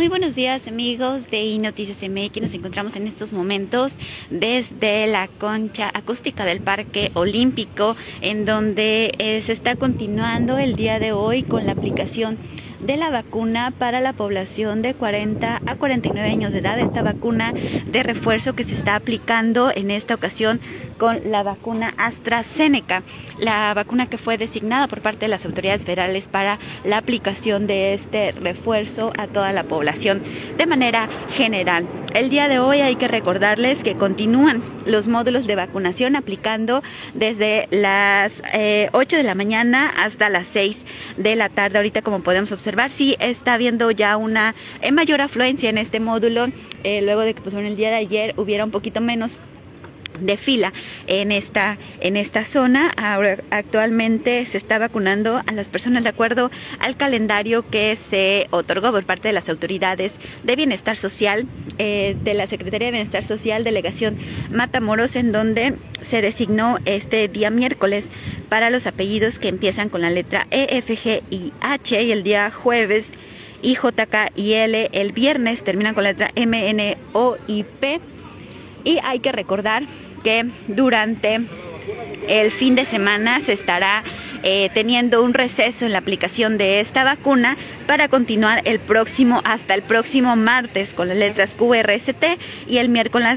Muy buenos días, amigos de iNoticias MX. Nos encontramos en estos momentos desde la concha acústica del Parque Olímpico, en donde se está continuando el día de hoy con la aplicación de la vacuna para la población de 40 a 49 años de edad. Esta vacuna de refuerzo que se está aplicando en esta ocasión con la vacuna AstraZeneca, la vacuna que fue designada por parte de las autoridades federales para la aplicación de este refuerzo a toda la población de manera general. El día de hoy hay que recordarles que continúan los módulos de vacunación aplicando desde las 8 de la mañana hasta las 6 de la tarde. Ahorita, como podemos observar, sí está habiendo ya una mayor afluencia en este módulo, luego de que el día de ayer hubiera un poquito menos de fila en esta zona. Ahora actualmente se está vacunando a las personas de acuerdo al calendario que se otorgó por parte de las autoridades de Bienestar Social, de la Secretaría de Bienestar Social, Delegación Matamoros, en donde se designó este día miércoles para los apellidos que empiezan con la letra E, F, G y H, y el día jueves I, J, K y L. El viernes terminan con la letra M, N, O y P. Y hay que recordar que durante el fin de semana se estará teniendo un receso en la aplicación de esta vacuna para continuar hasta el próximo martes con las letras Q, R, S, T, y el miércoles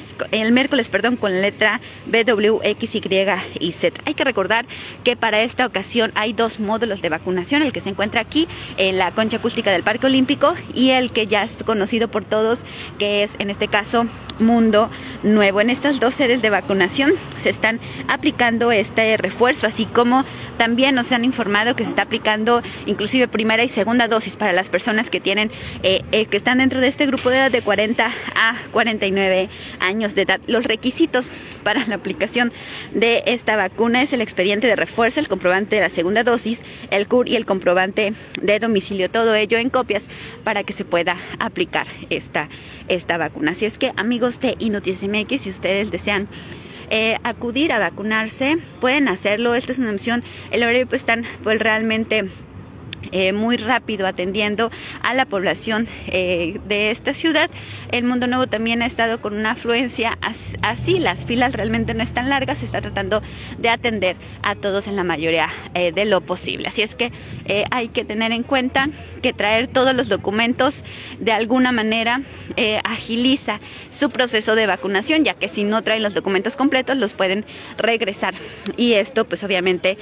con la letra B, W, X, Y y Z. Hay que recordar que para esta ocasión hay dos módulos de vacunación, el que se encuentra aquí en la concha acústica del Parque Olímpico y el que ya es conocido por todos, que es en este caso Mundo Nuevo. En estas dos sedes de vacunación se están aplicando este refuerzo, así como también nos han informado que se está aplicando inclusive primera y segunda dosis para las personas que tienen que están dentro de este grupo de edad de 40 a 49 años de edad. Los requisitos para la aplicación de esta vacuna es el expediente de refuerzo, el comprobante de la segunda dosis, el CUR y el comprobante de domicilio, todo ello en copias para que se pueda aplicar esta vacuna. Así es que, amigos de iNoticias MX, si ustedes desean acudir a vacunarse, pueden hacerlo. Esta es una opción. El horario están realmente muy rápido atendiendo a la población de esta ciudad. El Mundo Nuevo también ha estado con una afluencia así, las filas realmente no están largas, se está tratando de atender a todos en la mayoría de lo posible. Así es que hay que tener en cuenta que traer todos los documentos de alguna manera agiliza su proceso de vacunación, ya que si no traen los documentos completos los pueden regresar, y esto pues obviamente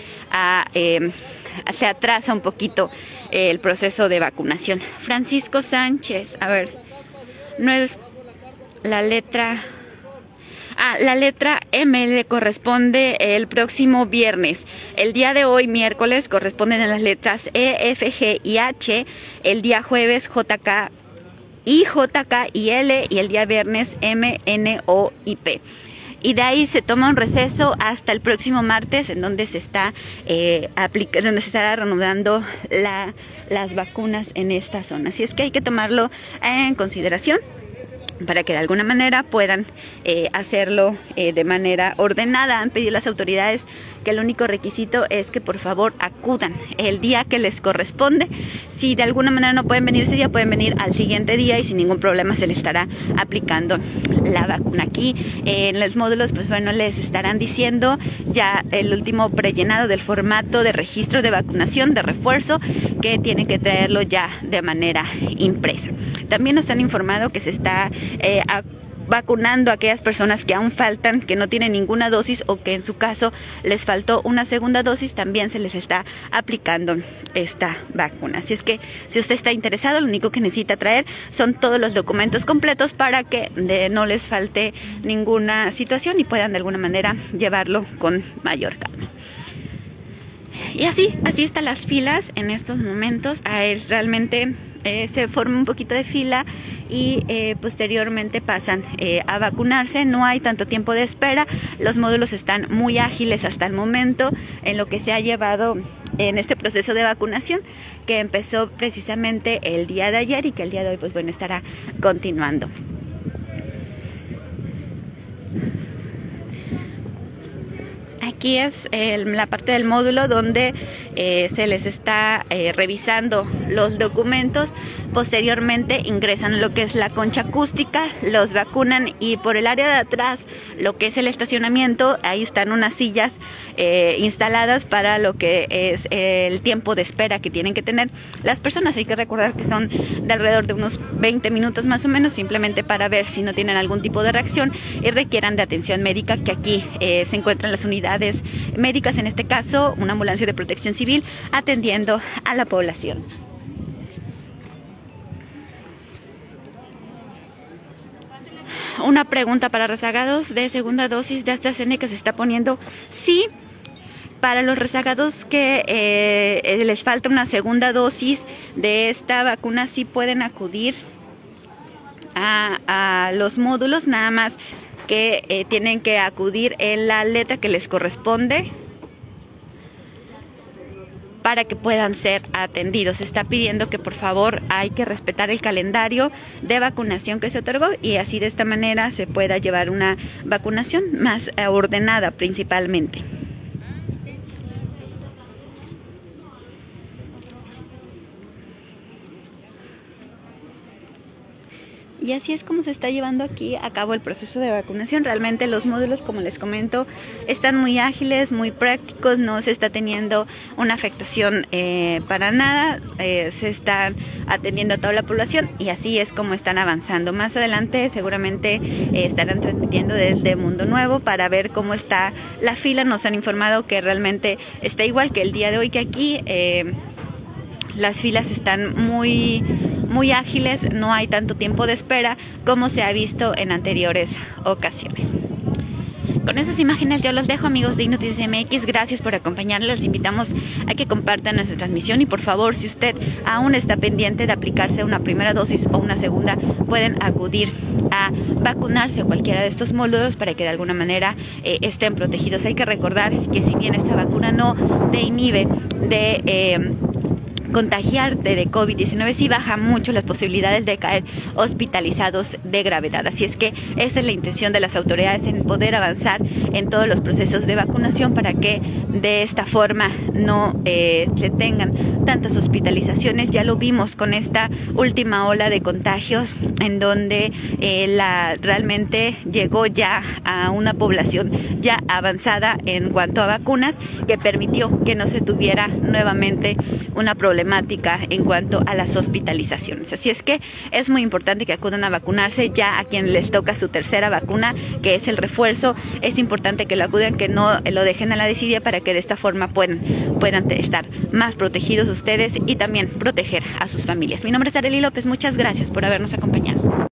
se atrasa un poquito el proceso de vacunación. Francisco Sánchez, a ver, no es la letra... la letra M le corresponde el próximo viernes. El día de hoy, miércoles, corresponden a las letras E, F, G y H. El día jueves, J, K y L. Y el día viernes, M, N, O y P. Y de ahí se toma un receso hasta el próximo martes, en donde se está donde se estará reanudando las vacunas en esta zona. Así es que hay que tomarlo en consideración para que de alguna manera puedan hacerlo de manera ordenada. Han pedido las autoridades que el único requisito es que por favor acudan el día que les corresponde. Si de alguna manera no pueden venir ese día, pueden venir al siguiente día y sin ningún problema se les estará aplicando la vacuna. Aquí en los módulos, pues bueno, les estarán diciendo ya el último prellenado del formato de registro de vacunación de refuerzo, que tienen que traerlo ya de manera impresa. También nos han informado que se está vacunando a aquellas personas que aún faltan, que no tienen ninguna dosis o que en su caso les faltó una segunda dosis, también se les está aplicando esta vacuna. Así es que si usted está interesado, lo único que necesita traer son todos los documentos completos para que no les falte ninguna situación y puedan de alguna manera llevarlo con mayor calma. Y así están las filas en estos momentos. Realmente se forma un poquito de fila y posteriormente pasan a vacunarse. No hay tanto tiempo de espera. Los módulos están muy ágiles hasta el momento en lo que se ha llevado en este proceso de vacunación, que empezó precisamente el día de ayer y que el día de hoy pues bueno estará continuando. Aquí es la parte del módulo donde se les está revisando los documentos. Posteriormente ingresan a lo que es la concha acústica, los vacunan y por el área de atrás, lo que es el estacionamiento, ahí están unas sillas instaladas para lo que es el tiempo de espera que tienen que tener las personas. Hay que recordar que son de alrededor de unos 20 minutos más o menos, simplemente para ver si no tienen algún tipo de reacción y requieran de atención médica, que aquí se encuentran las unidades médicas, en este caso una ambulancia de protección civil atendiendo a la población. Una pregunta para rezagados de segunda dosis de AstraZeneca, se está poniendo sí. Para los rezagados que les falta una segunda dosis de esta vacuna, sí pueden acudir a los módulos, nada más que tienen que acudir en la letra que les corresponde para que puedan ser atendidos. Se está pidiendo que por favor hay que respetar el calendario de vacunación que se otorgó y así de esta manera se pueda llevar una vacunación más ordenada principalmente. Y así es como se está llevando aquí a cabo el proceso de vacunación. Realmente los módulos, como les comento, están muy ágiles, muy prácticos, no se está teniendo una afectación para nada, se están atendiendo a toda la población y así es como están avanzando. Más adelante seguramente estarán transmitiendo desde Mundo Nuevo para ver cómo está la fila. Nos han informado que realmente está igual que el día de hoy, que aquí las filas están muy ágiles, no hay tanto tiempo de espera como se ha visto en anteriores ocasiones. Con esas imágenes yo los dejo, amigos de iNoticias MX, gracias por acompañarnos, los invitamos a que compartan nuestra transmisión y por favor, si usted aún está pendiente de aplicarse una primera dosis o una segunda, pueden acudir a vacunarse a cualquiera de estos módulos para que de alguna manera estén protegidos. Hay que recordar que si bien esta vacuna no te inhibe de contagiarte de COVID-19, sí baja mucho las posibilidades de caer hospitalizados de gravedad. Así es que esa es la intención de las autoridades, en poder avanzar en todos los procesos de vacunación para que de esta forma no se tengan tantas hospitalizaciones. Ya lo vimos con esta última ola de contagios en donde realmente llegó ya a una población ya avanzada en cuanto a vacunas, que permitió que no se tuviera nuevamente una problemática en cuanto a las hospitalizaciones. Así es que es muy importante que acudan a vacunarse. Ya a quien les toca su tercera vacuna, que es el refuerzo, es importante que lo acudan, que no lo dejen a la desidia, para que de esta forma puedan estar más protegidos ustedes y también proteger a sus familias. Mi nombre es Arely López, muchas gracias por habernos acompañado.